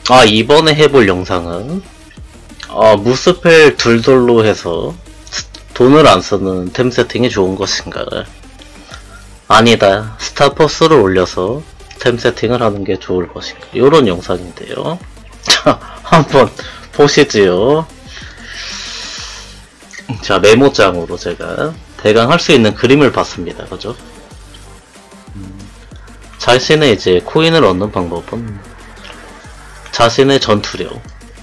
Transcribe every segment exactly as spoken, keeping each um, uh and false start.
아, 이번에 해볼 영상은 아, 무스펠 둘돌로 해서 돈을 안 쓰는 템 세팅이 좋은 것인가? 아니다, 스타포스를 올려서 템 세팅을 하는 게 좋을 것인가? 요런 영상인데요. 자, 한번 보시지요. 자, 메모장으로 제가 대강 할 수 있는 그림을 봤습니다. 그죠? 음, 자신의 이제 코인을 얻는 방법은 자신의 전투력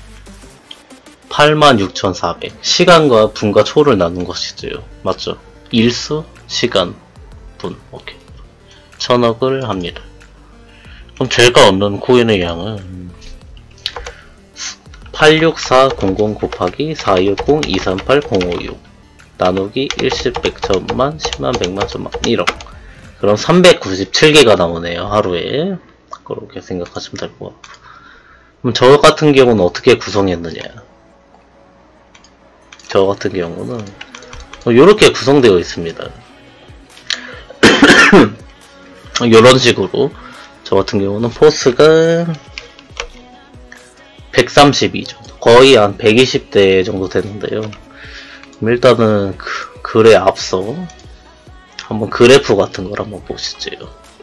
팔만 육천사백, 시간과 분과 초를 나눈 것이지요. 맞죠? 일수, 시간, 분. 오케이. 천억을 합니다. 그럼 제가 얻는 코인의 양은 팔육사공공 곱하기 사육공 이삼팔 공오육 나누기 일십 백천만 십만 백만 천만 일억. 그럼 삼백구십칠 개가 나오네요. 하루에. 그렇게 생각하시면 될 것 같고. 그럼 저 같은 경우는 어떻게 구성했느냐? 저 같은 경우는 이렇게 구성되어 있습니다. 이런 식으로 저 같은 경우는 포스가 백삼십이 정도, 거의 한 백이십 대 정도 되는데요. 그럼 일단은 그 글에 앞서 한번 그래프 같은 걸 한번 보시죠.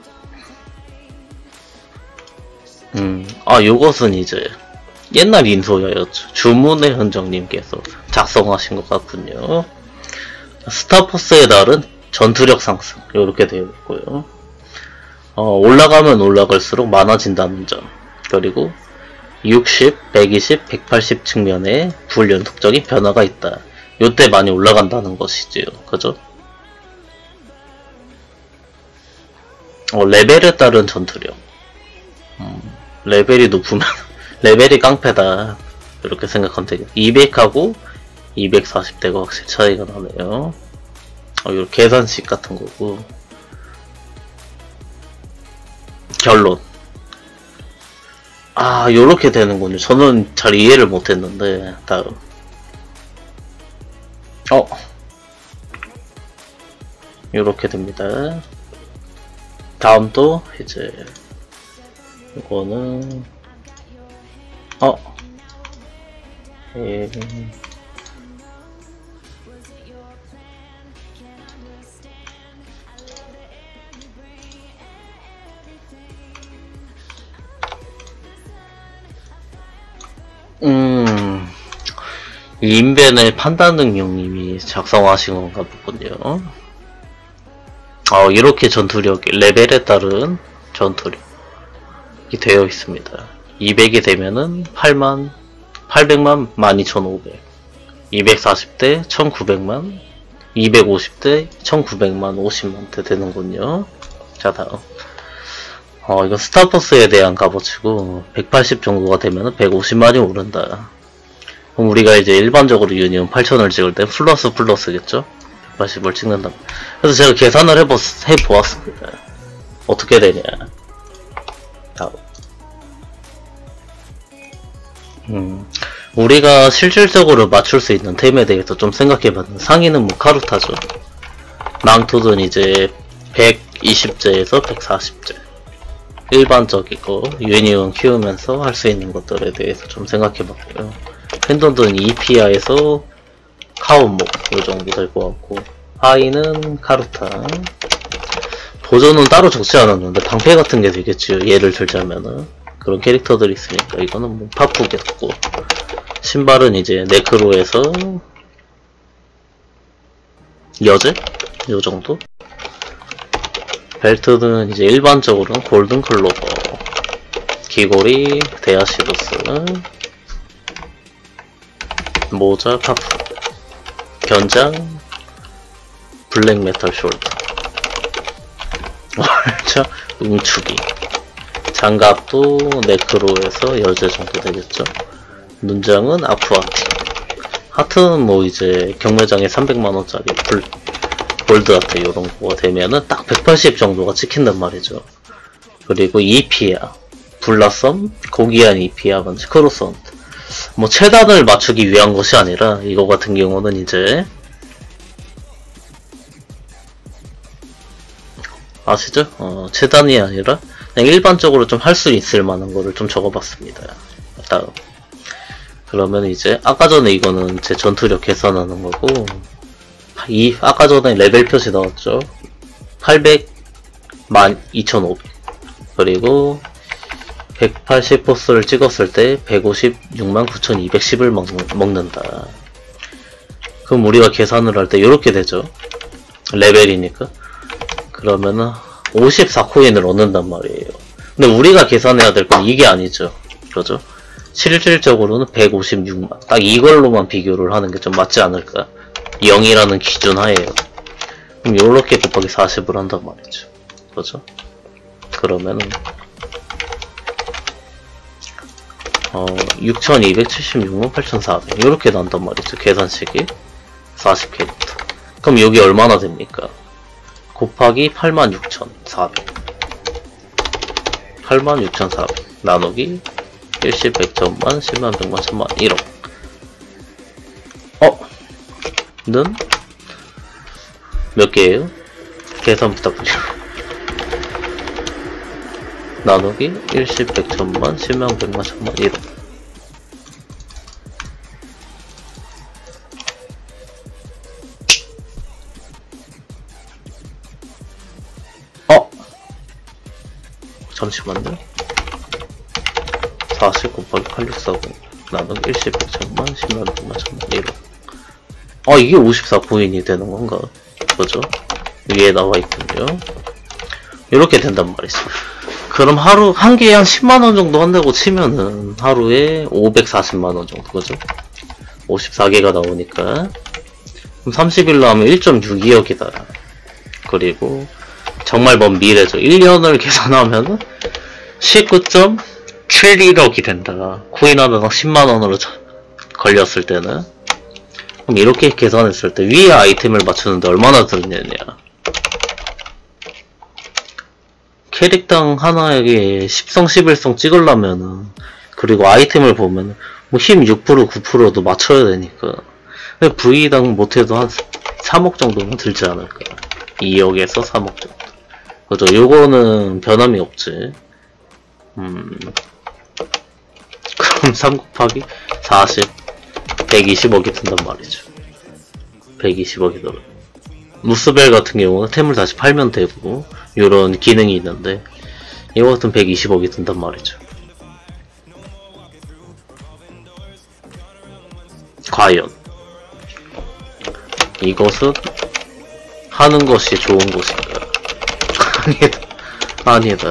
음, 아, 요것은 이제 옛날 인소야였죠. 주문의 흔적님께서 작성하신 것 같군요. 스타포스의 날은 전투력 상승, 이렇게 되어 있고요. 어, 올라가면 올라갈수록 많아진다는 점, 그리고 육십, 백이십, 백팔십 측면에 불연 특적인 변화가 있다. 요때 많이 올라간다는 것이지요. 그죠? 어, 레벨에 따른 전투력. 음, 레벨이 높으면 레벨이 깡패다, 이렇게 생각하면 되겠다. 이백하고 이백사십 대가 확실히 차이가 나네요. 어, 이거 계산식 같은 거고. 결론. 아, 요렇게 되는군요. 저는 잘 이해를 못했는데. 다음. 어. 요렇게 됩니다. 다음도 이제 이거는 어. 예. 음, 인벤의 판단 능력님이 작성하신 건가 보군요. 어, 이렇게 전투력이 레벨에 따른 전투력이 되어 있습니다. 이백이 되면은 팔만, 팔백만, 만 이천오백, 이백사십 대 천구백만, 이백오십 대 천구백만 오십만 대 되는군요. 자, 다음. 어, 이거 스타포스에 대한 값어치고, 백팔십 정도가 되면은 백오십만이 오른다. 그럼 우리가 이제 일반적으로 유니온 팔천을 찍을 때 플러스 플러스겠죠? 백팔십을 찍는다. 그래서 제가 계산을 해보, 해보았습니다. 어떻게 되냐. 다음. 음, 우리가 실질적으로 맞출 수 있는 템에 대해서 좀 생각해봤는데, 상위는 뭐 카루타죠. 망토는 이제 백이십 제에서 백사십 제. 일반적이고 유니온 키우면서 할 수 있는 것들에 대해서 좀 생각해봤고요. 팬던은 이피아에서 카운목 이 정도 될 것 같고, 하이는 카루타. 보조는 따로 적지 않았는데 방패 같은 게 되겠지요. 예를 들자면은 그런 캐릭터들이 있으니까 이거는 뭐 파푸겠고, 신발은 이제 네크로에서 여제? 요 정도? 벨트는 이제 일반적으로는 골든 클로버, 귀걸이 데아시도스, 모자 파프, 견장 블랙 메탈 숄더, 월차 응축이, 장갑도 네크로에서 여제 정도 되겠죠. 눈장은 아쿠아티, 하트는 뭐 이제 경매장에 삼백만 원짜리 불 골드 아트 요런 거가 되면은 딱 백팔십 정도가 찍힌단 말이죠. 그리고 이피아, 블라썸, 고귀한 이피아가 크로스헌트. 뭐 최단을 맞추기 위한 것이 아니라 이거 같은 경우는 이제 아시죠? 어, 최단이 아니라 그냥 일반적으로 좀 할 수 있을 만한 거를 좀 적어봤습니다. 다음. 그러면 이제 아까 전에 이거는 제 전투력 계산하는 거고, 이 아까 전에 레벨 표시 나왔죠. 팔백만 이천오백. 그리고 백팔십 포스를 찍었을 때 백오십육만 구천이백십을 먹, 먹는다. 그럼 우리가 계산을 할 때 이렇게 되죠. 레벨이니까. 그러면은 오십사 코인을 얻는단 말이에요. 근데 우리가 계산해야 될 건 이게 아니죠. 그러죠? 실질적으로는 백오십육만. 딱 이걸로만 비교를 하는 게 좀 맞지 않을까? 영이라는 기준 하에요. 그럼 요렇게 곱하기 사십을 한단 말이죠. 그죠? 그러면은 어, 육천이백칠십육만 팔천사백 요렇게 난단 말이죠. 계산식이 사십 캐릭터. 그럼 여기 얼마나 됩니까? 곱하기 팔만 육천사백. 팔만 육천사백 나누기 일십, 백천만, 십만, 백만, 천만, 일억. 어? 는? 몇 개예요? 계산 부탁드려요. 나누기 일십, 백천만, 십만, 백만, 천만, 일억. 어? 잠시만요. 사십 곱하기 팔백육십사고 나누기 일십, 백천만, 십만, 백만, 천만, 일억. 아, 이게 오십사 코인이 되는 건가? 그죠? 위에 나와 있군요. 이렇게 된단 말이죠. 그럼 하루, 한 개에 한 십만 원 정도 한다고 치면은 하루에 오백사십만 원 정도, 그죠? 오십사 개가 나오니까. 그럼 삼십 일로 하면 일 점 육이억이다. 그리고 정말 먼 미래죠. 일 년을 계산하면은 십구 점 칠일억이 된다. 코인 하나당 십만 원으로 걸렸을 때는. 그럼 이렇게 계산했을 때 위에 아이템을 맞추는데 얼마나 들었느냐. 캐릭당 하나에 십성 십일성 찍으려면은, 그리고 아이템을 보면은 뭐 힘 육 퍼센트 구 퍼센트도 맞춰야 되니까. 근데 V당 못해도 한 삼억 정도는 들지 않을까. 이억에서 삼억 정도. 그죠? 요거는 변함이 없지. 음. 그럼 삼 곱하기 사십, 백이십억이 든단 말이죠. 백이십억이 들어. 무스벨 같은 경우는 템을 다시 팔면 되고, 요런 기능이 있는데, 이거 같은 백이십억이 든단 말이죠. 과연, 이것은 하는 것이 좋은 것인가? 아니다. 아니다.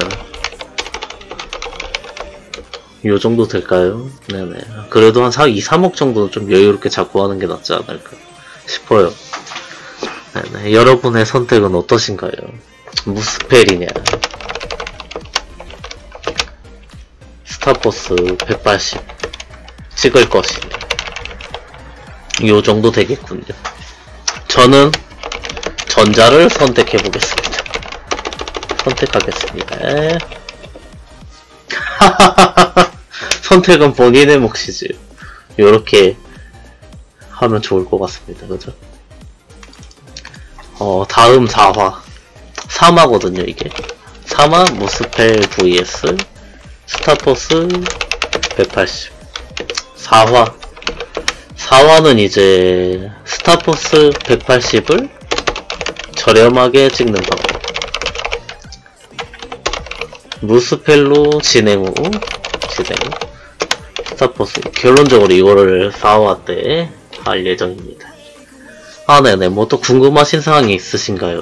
요 정도 될까요? 네네. 그래도 한 사, 이, 삼억 정도는 좀 여유롭게 잡고 하는 게 낫지 않을까 싶어요. 네네. 여러분의 선택은 어떠신가요? 무스펠이냐? 스타포스 백팔십 찍을 것이냐? 요 정도 되겠군요. 저는 전자를 선택해보겠습니다. 선택하겠습니다. 선택은 본인의 몫이지. 요렇게 하면 좋을 것 같습니다. 그죠? 어, 다음 사 화. 삼 화거든요, 이게. 삼 화 무스펠 vs 스타포스 백팔십. 사 화. 사 화는 이제 스타포스 백팔십을 저렴하게 찍는 방법. 무스펠로 진행 후 진행 스타포스. 결론적으로 이거를 사 화 때 할 예정입니다. 아, 네네. 뭐 또 궁금하신 사항이 있으신가요?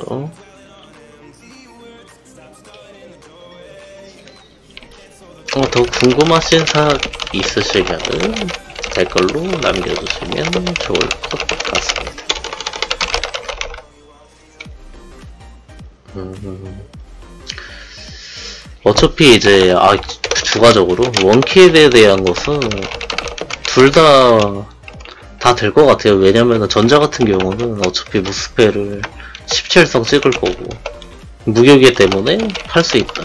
어, 더 궁금하신 사항 있으시면 댓글로 남겨주시면 좋을 것 같습니다. 음, 어차피 이제 아 추가적으로 원킬에 대한 것은 둘 다 다 될 것 같아요. 왜냐면은 전자 같은 경우는 어차피 무스펠을 십칠성 찍을 거고 무교기 때문에 할 수 있다.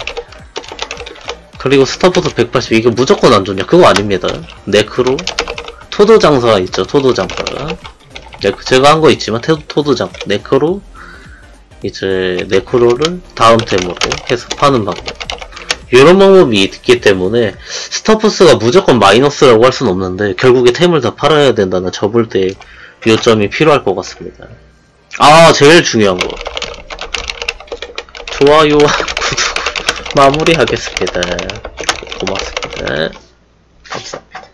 그리고 스타포스 백팔십 이게 무조건 안 좋냐? 그거 아닙니다. 네크로 토드 장사 있죠. 토드 장사. 네크 제가 한 거 있지만 토, 토드 장 네크로 이제 네크로를 다음 템으로 해서 파는 방법. 이런 방법이 있기 때문에 스타포스가 무조건 마이너스라고 할 수는 없는데 결국에 템을 다 팔아야 된다는 접을 때 요점이 필요할 것 같습니다. 아, 제일 중요한 거. 좋아요와 구독 마무리하겠습니다. 고맙습니다. 감사합니다.